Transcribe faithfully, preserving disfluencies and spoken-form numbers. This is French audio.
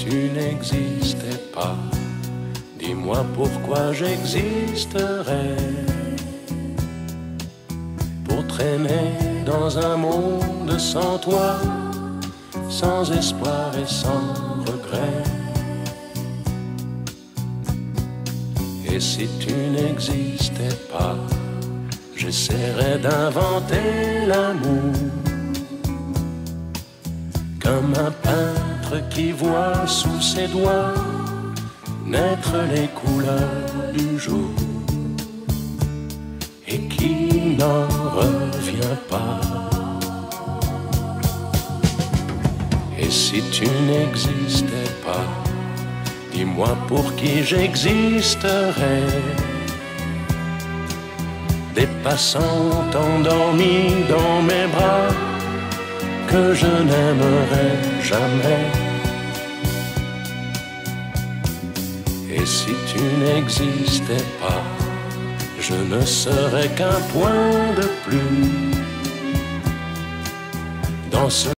tu n'existais pas, dis-moi pourquoi j'existerais. Pour traîner dans un monde sans toi, sans espoir et sans regret. Et si tu n'existais pas, j'essaierais d'inventer l'amour, comme un peintre qui voit sous ses doigts naître les couleurs du jour et qui n'en revient pas. Et si tu n'existais pas, dis-moi pour qui j'existerais. Des passants endormis dans mes bras que je n'aimerais jamais. Et si tu n'existais pas, je ne serais qu'un point de plus dans ce